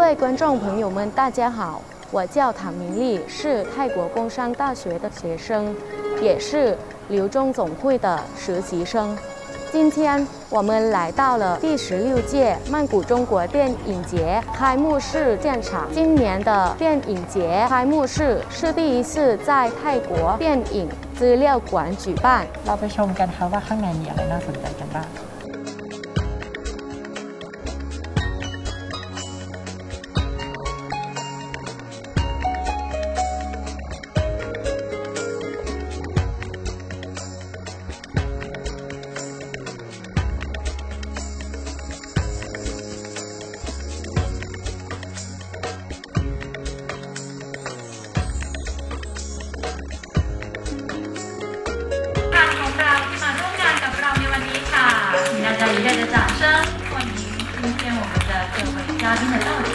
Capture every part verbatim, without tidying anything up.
位观众朋友们，大家好，我叫唐明丽，是泰国工商大学的学生，也是留中总会的实习生。今天我们来到了第十六届曼谷中国电影节开幕式现场。今年的电影节开幕式是第一次在泰国电影资料馆举办。 เราไปชมกันค่ะว่าข้างในมีอะไรน่าสนใจกันบ้าง大家一热的掌声欢迎今天我们的各位嘉宾的到场。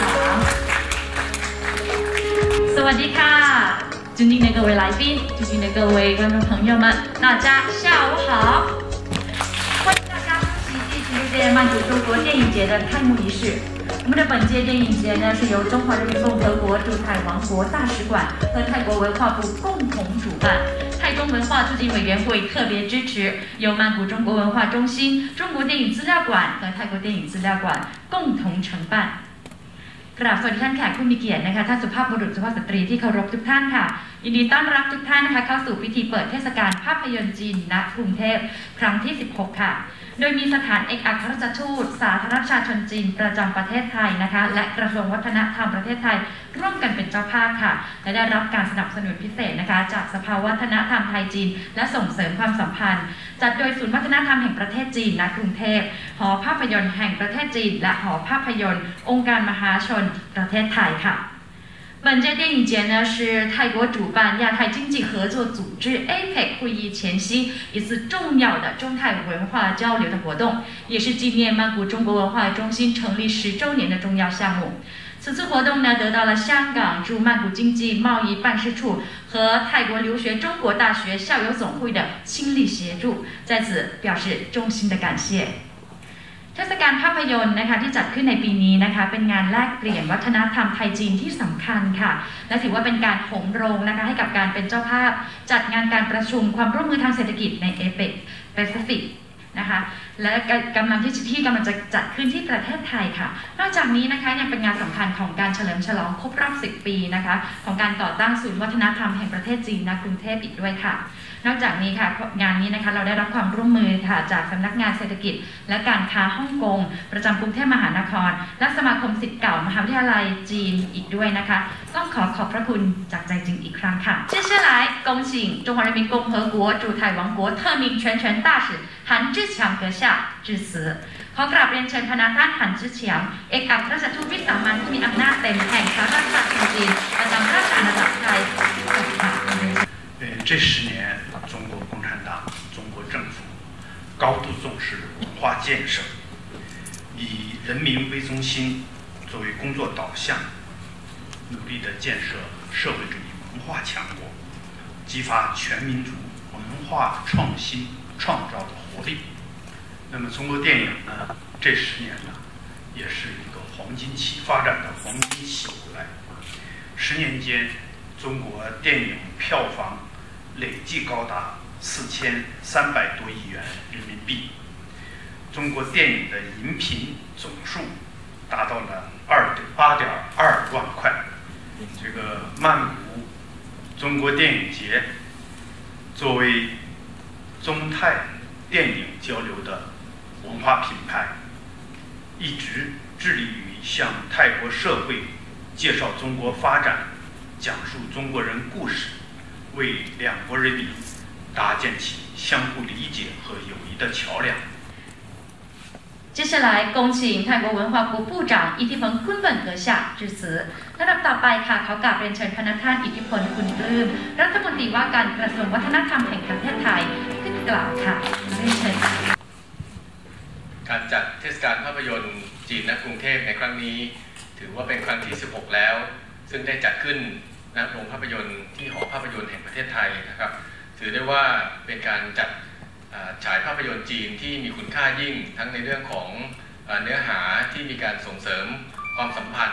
สวัสดีค่ะ尊敬的各位来宾，尊敬的各位观众朋友们，大家下午好！欢迎大家出席第十六届曼谷中国电影节的开幕仪式。我们的本届电影节呢，是由中华人民共和国驻泰王国大使馆和泰国文化部共同主办。泰中文化促进委员会特别支持，由曼谷中国文化中心、中国电影资料馆和泰国电影资料馆共同承办。กราบสวัสดีท่านแขกผู้มีเกียรตินะคะท่านสุภาพบุรุษสุภาพสตรีที่เคารพทุกท่านค่ะยินดีต้อนรับทุกท่านนะคะเข้าสู่พิธีเปิดเทศกาลภาพยนตร์จีนณกรุงเทพครั้งที่สิบหกค่ะโดยมีสถานเอกอัครราชทูตสาธารณรัฐประชาชนจีนประจำประเทศไทยนะคะและกระทรวงวัฒนธรรมประเทศไทยร่วมกันเป็นเจ้าภาพค่ะและได้รับการสนับสนุนพิเศษนะคะจากสภาวัฒนธรรมไทยจีนและส่งเสริมความสัมพันธ์จัดโดยศูนย์วัฒนธรรมแห่งประเทศจีนณกรุงเทพหอภาพยนตร์แห่งประเทศจีนและหอภาพยนตร์องค์การมหาชนประเทศไทยค่ะ本届电影节呢是泰国主办亚太经济合作组织 A P E C 会议前夕一次重要的中泰文化交流的活动，也是纪念曼谷中国文化中心成立十周年的重要项目。此次活动呢得到了香港驻曼谷经济贸易办事处和泰国留学中国大学校友总会的倾力协助，在此表示衷心的感谢。เทศกาลภาพยนตร์นะคะที่จัดขึ้นในปีนี้นะคะเป็นงานแลกเปลี่ยนวัฒนธรรมไทยจีนที่สำคัญค่ะและถือว่าเป็นการโหมโรงนะคะให้กับการเป็นเจ้าภาพจัดงานการประชุมความร่วมมือทางเศรษฐกิจในเอเปกแปซิฟิกนะคะและกำลังที่ที่กำลังจะจัดขึ้นที่ประเทศไทยค่ะนอกจากนี้นะคะยังเป็นงานสำคัญของการเฉลิมฉลองครบรอบสิบปีนะคะของการก่อตั้งศูนย์วัฒนธรรมแห่งประเทศจีนณกรุงเทพอีกด้วยค่ะนอกจากนี้ค่ะงานนี้นะคะเราได้รับความร่วมมือค่ะจากสำนักงานเศรษฐกิจและการค้าฮ่องกงประจำกรุงเทพมหานครและสมาคมศิษย์เก่ามหาวิทยาลัยจีนอีกด้วยนะคะต้องขอขอบพระคุณจากใจจริงอีกครั้งค่ะ接下来恭请中华人民共和国驻泰王国特命全权大使韩志强阁下致辞ขอกราบเรียนเชิญพนักท่านหันจื้อเฉียงเอกอัครราชทูตวิสามัญผู้มีอำนาจเต็มแห่งสาธารณรัฐจีนประจำราชอาณาจักรไทย这十年，中国共产党、中国政府高度重视文化建设，以人民为中心作为工作导向，努力的建设社会主义文化强国，激发全民族文化创新创造的活力。那么，中国电影呢，这十年呢，也是一个黄金期发展的黄金起来。十年间，中国电影票房累计高达四千三百多亿元人民币，中国电影的银屏总数达到了二八点二万块。这个曼谷中国电影节作为中泰电影交流的文化品牌，一直致力于向泰国社会介绍中国发展，讲述中国人故事。为两国人民搭建起相互理解和友谊的桥梁。 接下来恭请泰国文化部部长อิทธิพลคุณเบิน阁下致辞ลำดับต่อไปค่ะเขากราบเรียนเชิญพนักท่านอิทธิพลคุณปลื้มรัฐมนตรีว่าการกระทรวงวัฒนธรรมแห่งประเทศไทยขึ้นกล่าวค่ะเรียนเชิญการจัดเทศกาลภาพยนตร์จีนณกรุงเทพในครั้งนี้ถือว่าเป็นครั้งที่สิบหกแล้วซึ่งได้จัดขึ้นณโรงภาพยนตร์ที่หอภาพยนตร์แห่งประเทศไทยนะครับถือได้ว่าเป็นการจัดฉายภาพยนตร์จีนที่มีคุณค่ายิ่งทั้งในเรื่องของเนื้อหาที่มีการส่งเสริมความสัมพันธ์นะ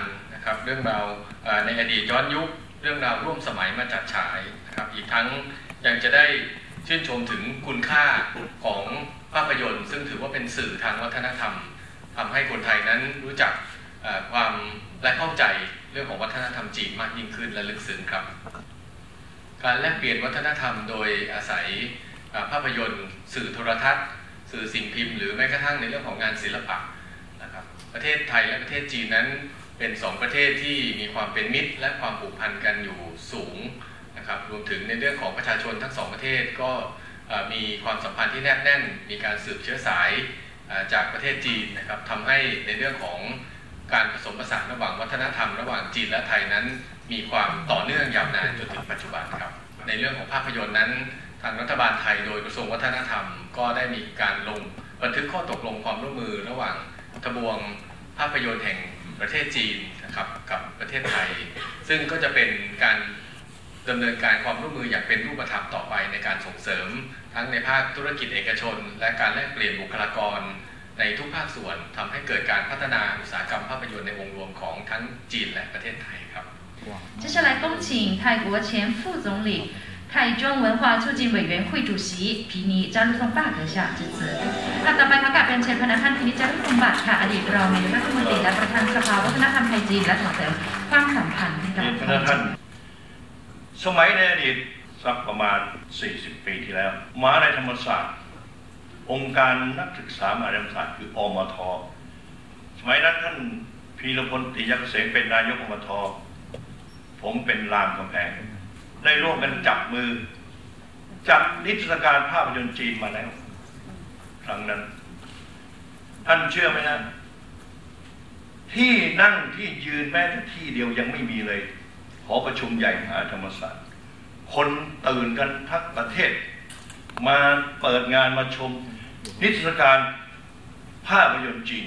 นะครับเรื่องราวในอดีตย้อนยุคเรื่องราวร่วมสมัยมาจัดฉายนะครับอีกทั้งยังจะได้ชื่นชมถึงคุณค่าของภาพยนตร์ซึ่งถือว่าเป็นสื่อทางวัฒนธรรมทำให้คนไทยนั้นรู้จักความและเข้าใจเรื่องของวัฒนธรรมจีนมากยิ่งขึ้นและลึกซึ้งครับการแลกเปลี่ยนวัฒนธรรมโดยอาศัยภาพยนตร์สื่อโทรทัศน์สื่อสิ่งพิมพ์หรือแม้กระทั่งในเรื่องของงานศิลปะนะครับประเทศไทยและประเทศจีนนั้นเป็นสองประเทศที่มีความเป็นมิตรและความผูกพันกันอยู่สูงนะครับรวมถึงในเรื่องของประชาชนทั้งสองประเทศก็มีความสัมพันธ์ที่แนบแน่นมีการสืบเชื้อสายจากประเทศจีนนะครับทำให้ในเรื่องของการผสมผสานระหว่างวัฒนธรรมระหว่างจีนและไทยนั้นมีความต่อเนื่องยาวนานจนถึงปัจจุบันครับในเรื่องของภาพยนตร์นั้นทางรัฐบาลไทยโดยกระทรวงวัฒนธรรมก็ได้มีการลงบันทึกข้อตกลงความร่วมมือระหว่างทบวงภาพยนตร์แห่งประเทศจีนนะครับกับประเทศไทยซึ่งก็จะเป็นการดำเนินการความร่วมมืออย่างเป็นรูปธรรมต่อไปในการส่งเสริมทั้งในภาคธุรกิจเอกชนและการแลกเปลี่ยนบุคลากรในทุกภาคส่วนทำให้เกิดการพัฒนาอุตสาหกรรมภาพยนตร์ในวงรวมของทั้งจีนและประเทศไทยครับ接下来恭请泰国前副总理泰中文化促进委员会主席皮尼จารุสมบัติค่ะ致辞ลำต่อไปขอกราบเรียนเชิญพนักงานพินิจจารุสมบัติค่ะอดีตรองนายกรัฐมนตรีและประธานสภาวัฒนธรรมไทยจีนและส่งเสริมความสัมพันธ์กับท่านสมัยในอดีตสักประมาณสี่สิบปีที่แล้วมหาวิทยาลัยธรรมศาสตร์องค์การนักศึกษามหาวิทยาลัยธรรมศาสตร์คืออมท.สมัยนั้นท่านพีรพลติยเกษมเป็นนายกอมท.ผมเป็นรามคำแหงได้ร่วมกันจับมือจัดนิทรรศการภาพยนตร์จีนมาแล้วครั้งนั้นท่านเชื่อไหมนะที่นั่งที่ยืนแม้แต่ที่เดียวยังไม่มีเลยหอประชุมใหญ่มหาธรรมศาสตร์คนตื่นกันทั้งประเทศมาเปิดงานมาชมนิทรรศการภาพยนตร์จีน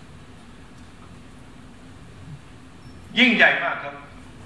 ยิ่งใหญ่มากครับ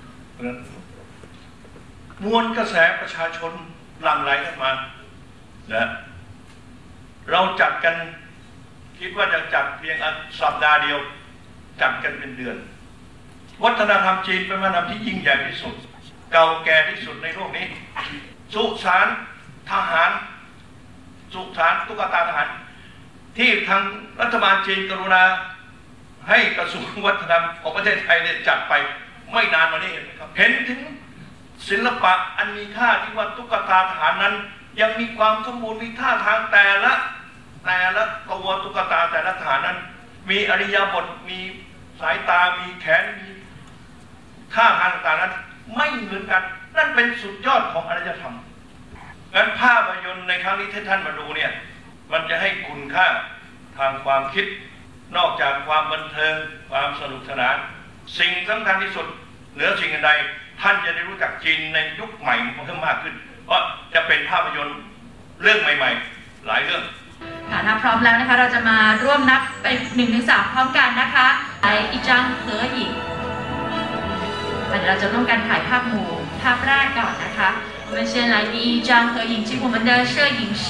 มวลกระแสประชาชนหลั่งไหลกันมานะเราจัดกันคิดว่าจะจัดเพียงสัปดาห์เดียวจัดกันเป็นเดือนวัฒนธรรมจีนเป็นวัฒนธรรมที่ยิ่งใหญ่ที่สุดเก่าแก่ที่สุดในโลกนี้สุสานทหารสุสานตุ๊กตาทหารที่ทางรัฐบาลจีนกรุณาให้กระทรวงวัฒนธรรมของประเทศไทยเนี่ยจัดไปไม่นานมานี้ครับเห็นถึงศิลปะอันมีค่าที่ว่าตุ๊กตาทหารนั้นยังมีความสมบูรณ์มีท่าทางแต่ละแต่ละตัวตุ๊กตาแต่ละทหารนั้นมีอริยบทมีสายตามีแขนมีท่าทางต่างๆนั้นไม่เหมือนกันนั่นเป็นสุดยอดของอารยธรรมงั้นภาพยนตร์ในครั้งนี้ที่ท่านมาดูเนี่ยมันจะให้คุณค่าทางความคิดนอกจากความบันเทิงความสนุกสนานสิ่งสำคัญที่สุดเหนือสิ่งใดท่านจะได้รู้จักจีนในยุคใหม่เพิ่มมากขึ้นเพราะจะเป็นภาพยนตร์เรื่องใหม่ๆหลายเรื่องค่ะถ้าพร้อมแล้วนะคะเราจะมาร่วมนับไปหนึ่งถึงสามพร้อมกันนะคะไออีจังเหอหญิงเดี๋ยวเราจะร่วมกันถ่ายภาพหมู่ภาพแรกก่อนนะคะ我们先来第一张合影请我们的摄影师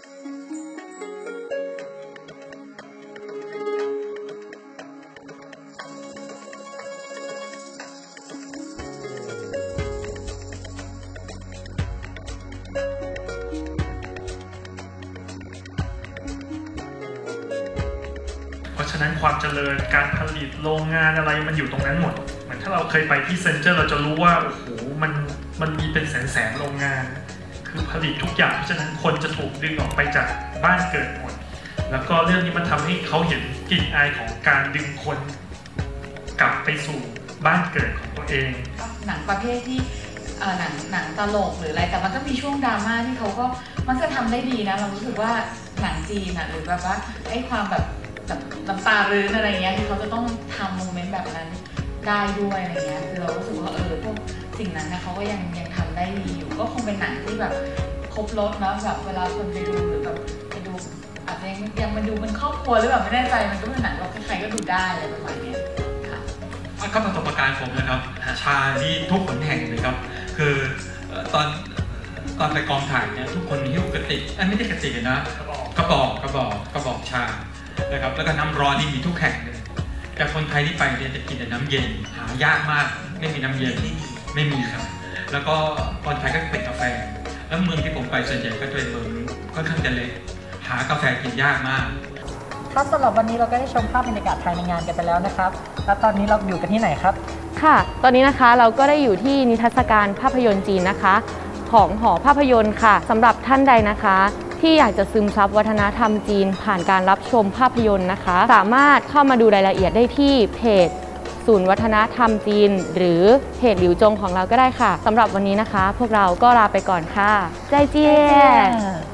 เพราะฉะนั้นความเจริญการผลิตโรงงานอะไรมันอยู่ตรงนั้นหมดเหมือนถ้าเราเคยไปที่เซ็นเตอร์เราจะรู้ว่าโอ้โหมันมันมีเป็นแสนแสนโรงงานคือผลิตทุกอย่างเพราะฉะนั้นคนจะถูกดึงออกไปจากบ้านเกิดหมดแล้วก็เรื่องนี้มันทำให้เขาเห็นกลิ่นอายของการดึงคนกลับไปสู่บ้านเกิดของตัวเองหนังประเภทที่หนังหนังตลกหรืออะไรแต่มันก็มีช่วงดราม่าที่เขาก็มันจะทำได้ดีนะเรารู้สึกว่าหนังจีนหรือแบบว่าไอ้ความแบบแบบน้ำตารื้นอะไรเงี้ยที่เขาจะต้องทำโมเมนต์แบบนั้นได้ด้วยอะไรเงี้ยคือเรารู้สึกว่าเออพวกสิ่งนั้นนะเขาก็ยังยังทำได้ดีอยู่ก็คงเป็นหนังที่แบบครบรสนะแบบเวลาคนไปดูหรือแบบไปดูอาจจะยังยังมาดูเป็นครอบครัวหรือแบบไม่แน่ใจมันก็เป็นหนังแบบใครก็ดูได้อะไรประมาณนี้ค่ะก็ประสบการณ์ผมนะครับชาที่ทุกคนแห่งเลยครับคือตอนตอนไปกองถ่ายเนี่ยทุกคนหิ้วกระติกไม่ใช่กระติกนะกระบอกกระบอกกระบอกชานะครับแล้วก็น้ำร้อนนี่มีทุกแห่งเลยแต่คนไทยที่ไปเนี่ยจะกินแต่น้ำเย็นหายากมากไม่มีน้ำเย็นไม่มีครับแล้วก็คนไทยก็เป็นกาแฟแล้วเมืองที่ผมไปส่วนใหญ่ก็จะเป็นเมืองค่อนข้างจะเล็กหากาแฟกินยากมากครับสำหรับวันนี้เราก็ได้ชมภาพบรรยากาศภายในงานกันไปแล้วนะครับแล้วตอนนี้เราอยู่กันที่ไหนครับค่ะตอนนี้นะคะเราก็ได้อยู่ที่นิทรรศการภาพยนตร์จีนนะคะของหอภาพยนตร์ค่ะสำหรับท่านใดนะคะที่อยากจะซึมซับวัฒนธรรมจีนผ่านการรับชมภาพยนตร์นะคะสามารถเข้ามาดูรายละเอียดได้ที่เพจศูนย์วัฒนธรรมจีนหรือเพจหลิวจงของเราก็ได้ค่ะสำหรับวันนี้นะคะพวกเราก็ลาไปก่อนค่ะใจเจี้ย